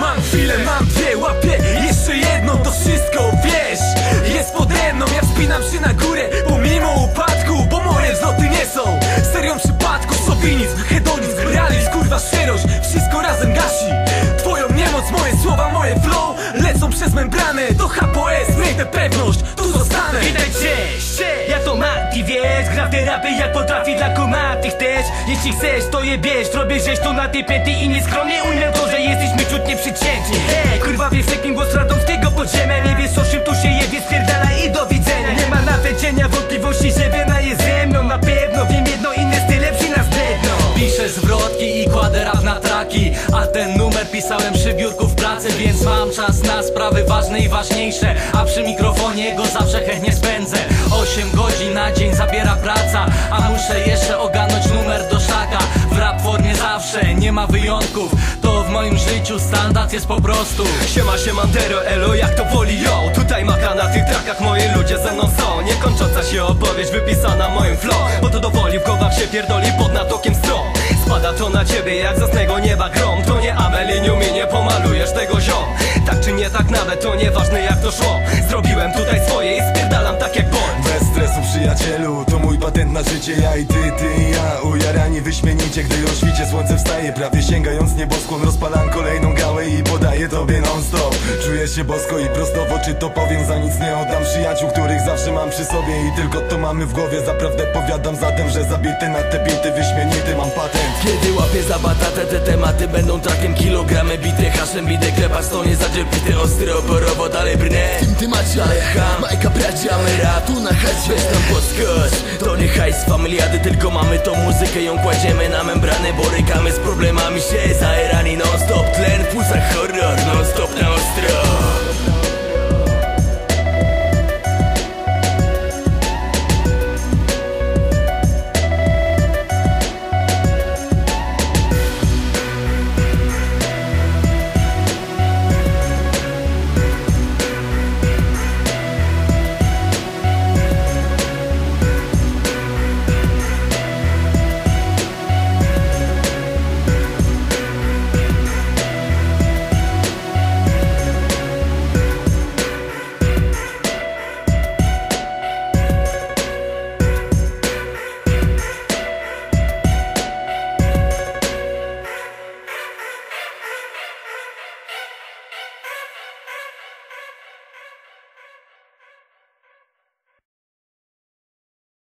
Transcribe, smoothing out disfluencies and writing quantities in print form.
Mam chwilę, mam dwie, łapię jeszcze jedną, to wszystko wiesz, jest pode mną. Ja wspinam się na górę pomimo upadku, bo moje wzloty nie są serią przypadków. Szowinizm, hedonizm, realizm, kurwa szczerość, wszystko razem gasi twoją niemoc. Moje słowa, moje flow lecą przez membranę do HPS, miej tę pewność, tu zostanę. Witaj, cześć, ja to Mati, wiesz, gra w te rapy jak potrafi dla kumatych też. Jeśli chcesz, to je bierz, robię rzeź to na tej pięty i nieskromnie ujmę to, że jesteśmy ciut nieprzeciętni. Hej, kurwa, wiesz jakim głos radomskiego podziemia, nie wiesz o czym tu się jebie, spierdala i do widzenia. Nie ma nawet cienia wątpliwości, że wiena jest ze mną, na pewno wiem jedno, inne style przy nas bledną. Piszę zwrotki i kładę rap na traki, a ten numer pisałem przy biurku w pracy, więc mam czas na sprawy ważne i ważniejsze, a przy mikrofonie go zawsze chętnie spędzę. 8 godzin na dzień zabiera praca, a muszę jeszcze ogarnąć numer do szaka. W rap formie zawsze, nie ma wyjątków, to w moim życiu standard jest po prostu. Siema, siemandero, elo, jak to woli, yo. Tutaj maka na tych trakach, moi ludzie ze mną są. Niekończąca się opowieść wypisana moim flow, bo to do woli w głowach się pierdoli pod natokiem stron. Spada to na ciebie jak z jasnego nieba grom. To nie Ameliniu, mi nie pomalujesz tego ziom. Tak czy nie tak nawet, to nieważne jak to szło. Zrobiłem tutaj swoje i spierdalam tak jak Bond. Bez stresu, przyjacielu, to mój patent na życie. Ja i ty i ja, ujarani wyśmienicie. Gdy o świcie słońce wstaje, prawie sięgając nieboskłon, rozpalam kolejną gałę i podaję tobie non stop. Czuję się bosko i prosto w oczy to powiem, za nic nie oddam przyjaciół, których zawsze mam przy sobie i tylko to mamy w głowie. Zaprawdę powiadam zatem, że zabity na te bity wyśmienity mam patent. Kiedy łapię za batatę, te tematy będą trakiem. Kilogramy bite, haszem bite, klepacz to nie zadziepite. Ostry oporowo, dalej brnę. Ty macie, ale Majka braciamy rap, tu na hajs, weź tam podskocz. To nie hajs familiady, tylko mamy tą muzykę, ją kładziemy na membrany. Borykamy z problemami się, zaerani non stop. Tlen w pulsach horror, non stop na ostro.